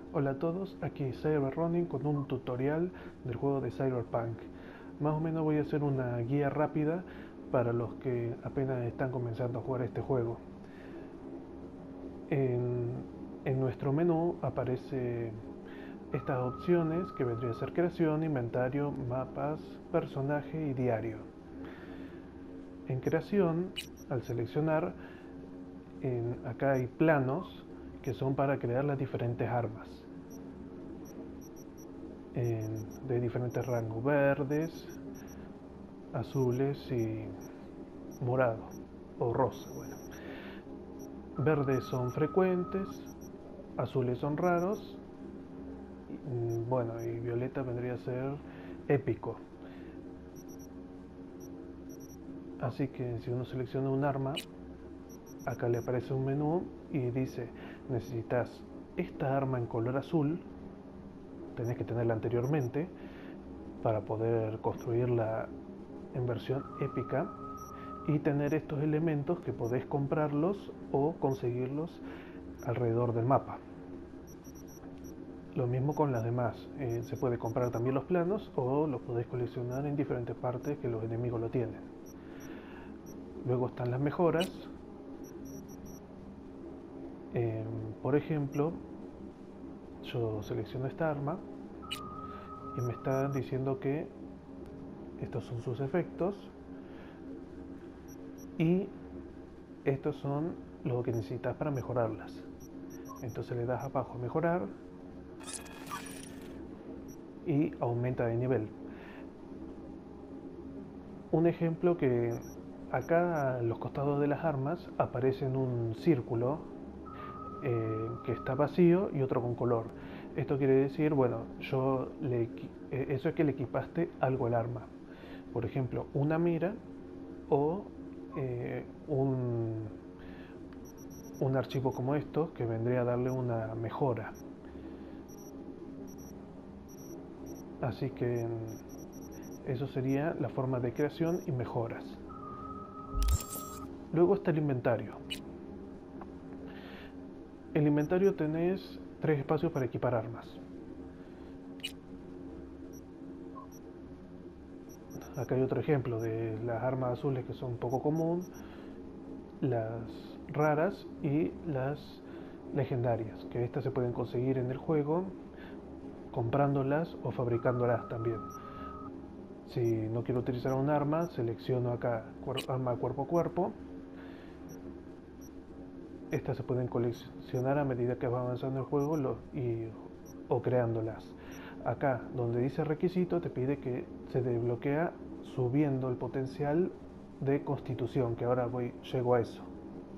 Hola a todos, aquí CyberRunning con un tutorial del juego de Cyberpunk. Más o menos voy a hacer una guía rápida para los que apenas están comenzando a jugar este juego. En, en nuestro menú aparece estas opciones que vendría a ser creación, inventario, mapas, personaje y diario. En creación, al seleccionar, acá hay planos que son para crear las diferentes armas. De diferentes rangos, verdes, azules y morado o rosa. Bueno, verdes son frecuentes, azules son raros, bueno, y violeta vendría a ser épico. Así que si uno selecciona un arma, acá le aparece un menú y dice: necesitas esta arma en color azul, tenés que tenerla anteriormente para poder construirla en versión épica, y tener estos elementos que podés comprarlos o conseguirlos alrededor del mapa. Lo mismo con las demás, se puede comprar también los planos o los podés coleccionar en diferentes partes que los enemigos lo tienen. Luego están las mejoras. Por ejemplo, yo selecciono esta arma y me está diciendo que estos son sus efectos y estos son lo que necesitas para mejorarlas. Entonces le das abajo a mejorar y aumenta de nivel. Un ejemplo, que acá a los costados de las armas aparecen un círculo que está vacío y otro con color. Esto quiere decir, bueno, eso es que le equipaste algo al arma. Por ejemplo, una mira o eh, un, un archivo como esto que vendría a darle una mejora. Así que eso sería la forma de creación y mejoras. Luego está el inventario. En el inventario tenés 3 espacios para equipar armas. Acá hay otro ejemplo de las armas azules, que son poco común, las raras y las legendarias, que estas se pueden conseguir en el juego comprándolas o fabricándolas también. Si no quiero utilizar un arma, selecciono acá arma cuerpo a cuerpo. Estas se pueden coleccionar a medida que va avanzando el juego o creándolas. Acá donde dice requisito te pide que se desbloquea subiendo el potencial de constitución, que ahora llego a eso.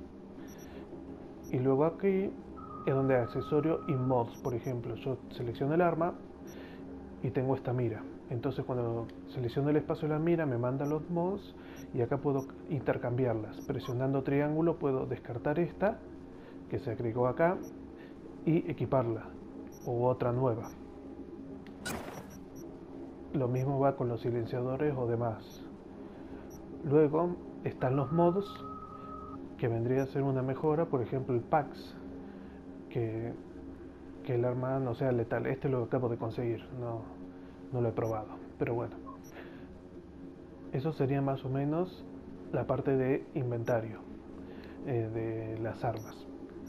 Y luego aquí es donde hay accesorio y mods. Por ejemplo, yo selecciono el arma y tengo esta mira. Entonces cuando selecciono el espacio de la mira me manda los mods y acá puedo intercambiarlas. Presionando triángulo puedo descartar esta que se agregó acá y equiparla o otra nueva. Lo mismo va con los silenciadores o demás. Luego están los mods, que vendría a ser una mejora. Por ejemplo, el PAX, que el arma no sea letal. Este lo acabo de conseguir, no lo he probado, pero bueno. Eso sería más o menos la parte de inventario de las armas.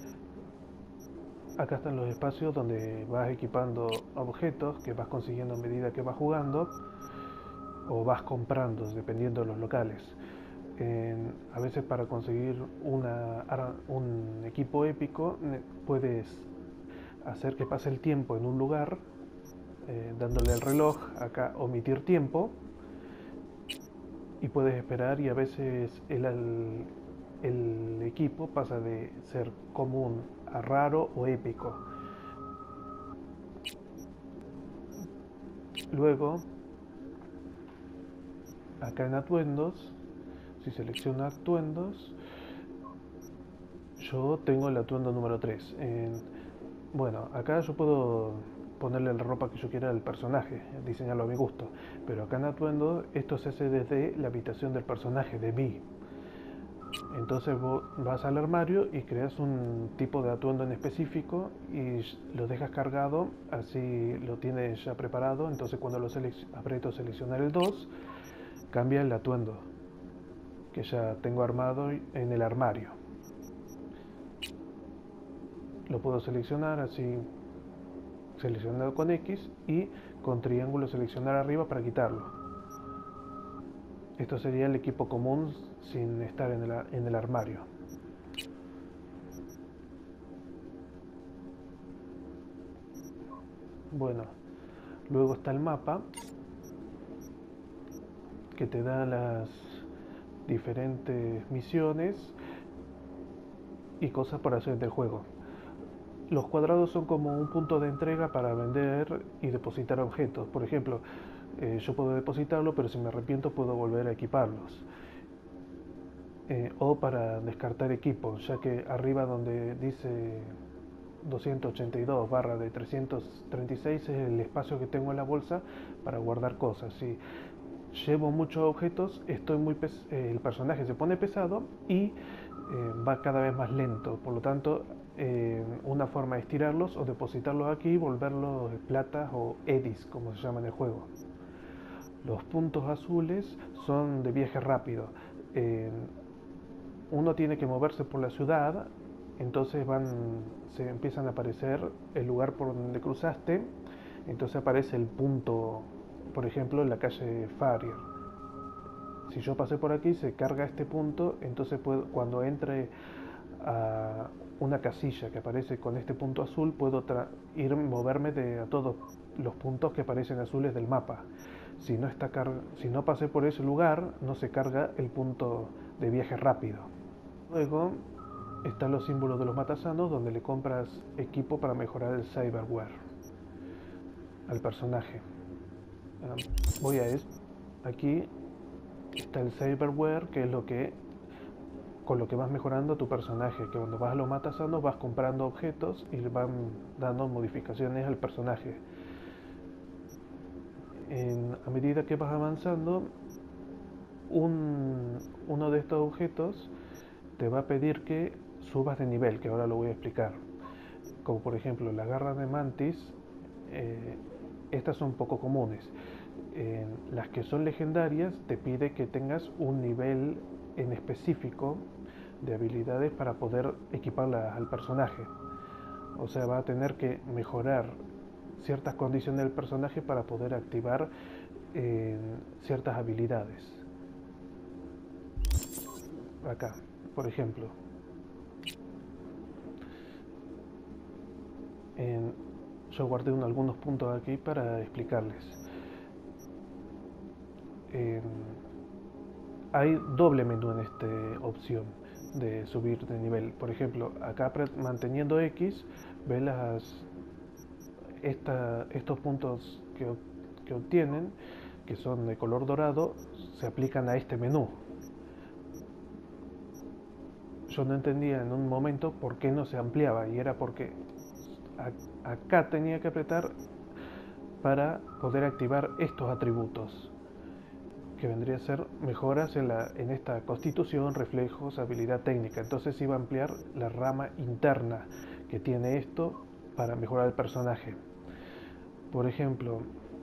Acá están los espacios donde vas equipando objetos que vas consiguiendo a medida que vas jugando o vas comprando, dependiendo de los locales. A veces para conseguir un equipo épico puedes hacer que pase el tiempo en un lugar, dándole al reloj acá omitir tiempo, y puedes esperar, y a veces el equipo pasa de ser común a raro o épico. Luego, acá en atuendos, si selecciono atuendos, yo tengo el atuendo número 3. Bueno, acá yo puedo ponerle la ropa que yo quiera al personaje, diseñarlo a mi gusto, pero acá en atuendo esto se hace desde la habitación del personaje, de mí. Entonces vos vas al armario y creas un tipo de atuendo en específico y lo dejas cargado, así lo tienes ya preparado. Entonces cuando lo aprieto seleccionar el 2, cambia el atuendo que ya tengo armado en el armario. Lo puedo seleccionar así, seleccionado con X, y con triángulo seleccionar arriba para quitarlo. Esto sería el equipo común sin estar en el armario. Bueno, luego está el mapa, que te da las diferentes misiones y cosas por hacer del juego. Los cuadrados son como un punto de entrega para vender y depositar objetos. Por ejemplo, yo puedo depositarlo, pero si me arrepiento puedo volver a equiparlos. O para descartar equipos, ya que arriba donde dice 282 barra de 336 es el espacio que tengo en la bolsa para guardar cosas. Si llevo muchos objetos, el personaje se pone pesado y va cada vez más lento. Por lo tanto, una forma de estirarlos o depositarlos aquí y volverlos platas o eddies, como se llama en el juego. Los puntos azules son de viaje rápido. Uno tiene que moverse por la ciudad, entonces se empiezan a aparecer el lugar por donde cruzaste, entonces aparece el punto, por ejemplo, en la calle Farrier. Si yo pasé por aquí, se carga este punto, entonces cuando entre a una casilla que aparece con este punto azul, puedo moverme a todos los puntos que aparecen azules del mapa. Si no pasé por ese lugar, no se carga el punto de viaje rápido. Luego están los símbolos de los matasanos, donde le compras equipo para mejorar el cyberware al personaje. Voy a esto. Aquí está el cyberware, que es con lo que vas mejorando a tu personaje, que cuando vas a los matasanos vas comprando objetos y le van dando modificaciones al personaje. A medida que vas avanzando, uno de estos objetos te va a pedir que subas de nivel, que ahora lo voy a explicar. Como por ejemplo las garras de mantis, estas son poco comunes. Las que son legendarias te pide que tengas un nivel en específico de habilidades para poder equiparlas al personaje. O sea, va a tener que mejorar ciertas condiciones del personaje para poder activar ciertas habilidades. Acá, por ejemplo, yo guardé algunos puntos aquí para explicarles. Hay doble menú en esta opción de subir de nivel. Por ejemplo, acá manteniendo X, ves estos puntos que obtienen, que son de color dorado, se aplican a este menú. Yo no entendía en un momento por qué no se ampliaba, y era porque acá tenía que apretar para poder activar estos atributos, que vendría a ser mejoras en esta constitución, reflejos, habilidad técnica. Entonces iba a ampliar la rama interna que tiene esto para mejorar el personaje. Por ejemplo,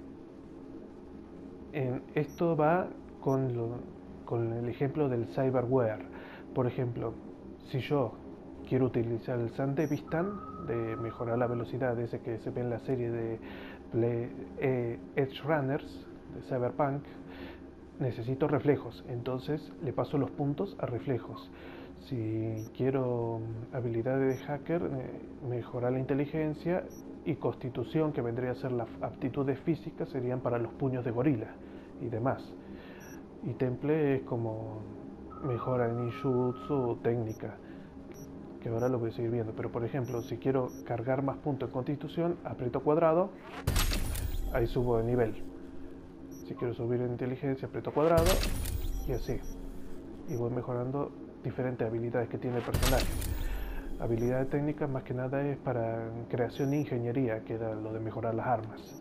esto va con el ejemplo del cyberware. Por ejemplo, si yo quiero utilizar el Sandevistan de mejorar la velocidad, ese que se ve en la serie de Edge Runners de Cyberpunk, necesito reflejos, entonces le paso los puntos a reflejos. Si quiero habilidades de hacker, mejorar la inteligencia, y constitución, que vendría a ser las aptitudes físicas, serían para los puños de gorila y demás. Y temple es como mejora en ninjutsu, técnica, que ahora lo voy a seguir viendo. Pero por ejemplo, si quiero cargar más puntos en constitución, aprieto cuadrado, ahí subo de nivel. Si quiero subir en inteligencia, aprieto cuadrado, y así. Y voy mejorando diferentes habilidades que tiene el personaje. Habilidades técnicas más que nada es para creación e ingeniería, que era lo de mejorar las armas.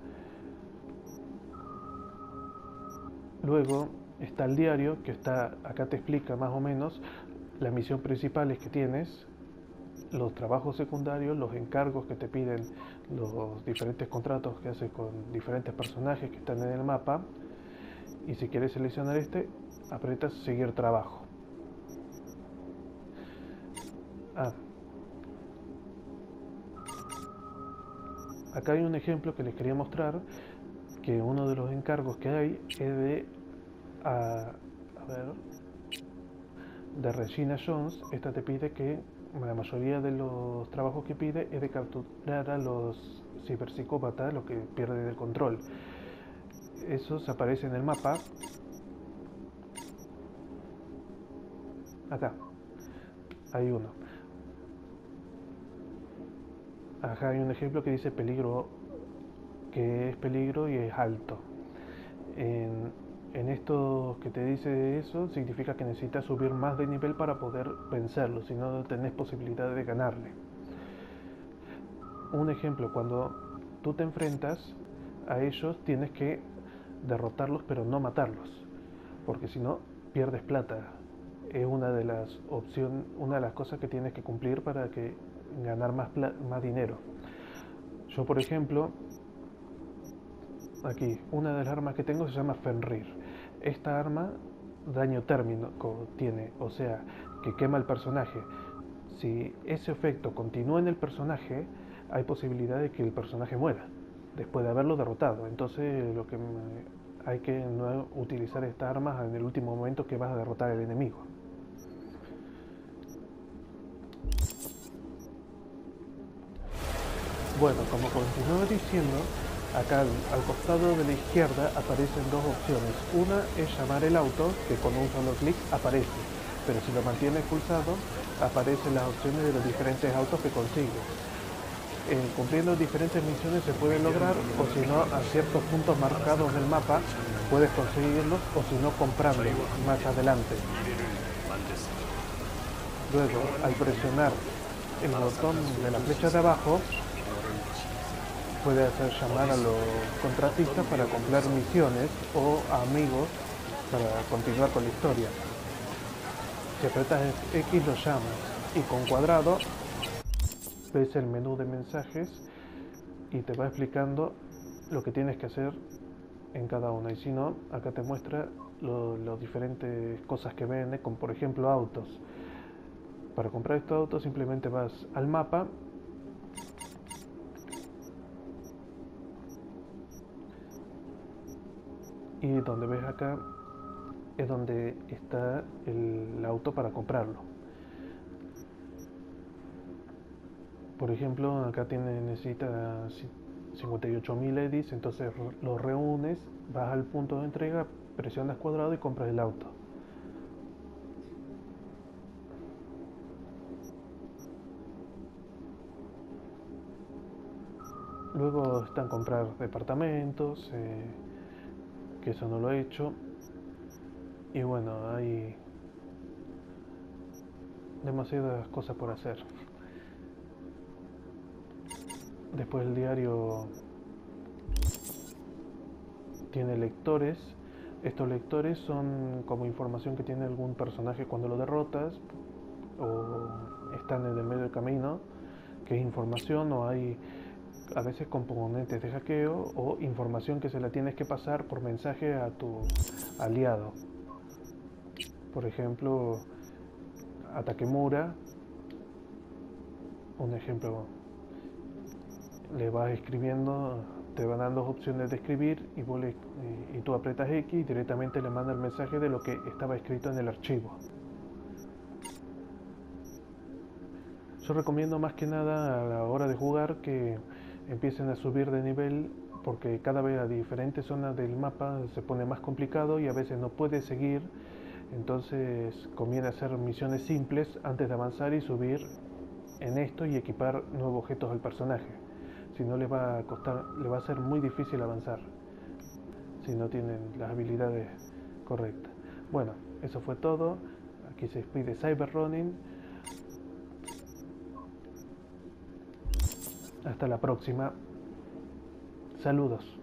Luego está el diario, que acá te explica más o menos las misiones principales que tienes, los trabajos secundarios, los encargos que te piden, los diferentes contratos que haces con diferentes personajes que están en el mapa. Y si quieres seleccionar este, aprietas seguir trabajo. Acá hay un ejemplo que les quería mostrar, que uno de los encargos que hay es de de Regina Jones. Esta te pide que la mayoría de los trabajos que pide es de capturar a los ciberpsicópatas, los que pierden el control. Esos aparecen en el mapa. Acá hay uno. Acá hay un ejemplo que dice peligro, que es peligro y es alto. En esto que te dice eso, significa que necesitas subir más de nivel para poder vencerlo, si no tenés posibilidad de ganarle. Un ejemplo, cuando tú te enfrentas a ellos, tienes que derrotarlos pero no matarlos, porque si no, pierdes plata. Es una de las opciones, una de las cosas que tienes que cumplir para que ganar más dinero. Yo, por ejemplo, aquí, una de las armas que tengo se llama Fenrir. Esta arma daño térmico tiene, o sea, que quema el personaje. Si ese efecto continúa en el personaje, hay posibilidad de que el personaje muera después de haberlo derrotado. Entonces, hay que no utilizar estas armas en el último momento que vas a derrotar al enemigo. Bueno, como continuaba diciendo, acá al costado de la izquierda aparecen dos opciones. Una es llamar el auto, que con un solo clic aparece, pero si lo mantienes pulsado, aparecen las opciones de los diferentes autos que consigues. Cumpliendo diferentes misiones se puede lograr, o si no, a ciertos puntos marcados del mapa puedes conseguirlos, o si no, comprarlos más adelante. Luego, al presionar el botón de la flecha de abajo, puede hacer llamar a los contratistas para comprar misiones o a amigos para continuar con la historia. Si apretas X lo llamas y con cuadrado ves el menú de mensajes y te va explicando lo que tienes que hacer en cada una. Y si no, acá te muestra las diferentes cosas que vende, como por ejemplo autos. Para comprar estos autos simplemente vas al mapa y donde ves acá es donde está el auto para comprarlo. Por ejemplo, acá necesita 58.000 edis, entonces los reúnes, vas al punto de entrega, presionas cuadrado y compras el auto. Luego están comprar departamentos, que eso no lo he hecho. Y bueno, hay demasiadas cosas por hacer. Después el diario tiene lectores. Estos lectores son como información que tiene algún personaje cuando lo derrotas o están en el medio del camino, que es información, o hay a veces componentes de hackeo o información que se la tienes que pasar por mensaje a tu aliado. Por ejemplo, a Takemura, un ejemplo, le vas escribiendo, te van dando opciones de escribir y tú apretas X y directamente le manda el mensaje de lo que estaba escrito en el archivo. Yo recomiendo más que nada a la hora de jugar que empiecen a subir de nivel, porque cada vez a diferentes zonas del mapa se pone más complicado y a veces no puedes seguir. Entonces conviene hacer misiones simples antes de avanzar y subir en esto y equipar nuevos objetos al personaje. Si no, le va a ser muy difícil avanzar si no tienen las habilidades correctas. Bueno, eso fue todo. Aquí se despide CyberRunning. Hasta la próxima. Saludos.